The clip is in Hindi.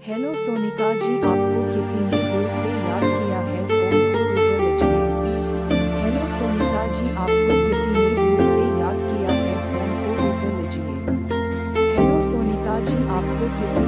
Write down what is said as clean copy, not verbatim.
हेलो सोनिका जी, आपको किसी ने दिल से याद किया है, फोन को उठा लीजिए। हेलो सोनिका जी, आपको किसी ने दिल से याद किया है, फोन को उठा लीजिए। हेलो सोनिका जी, आपको किसी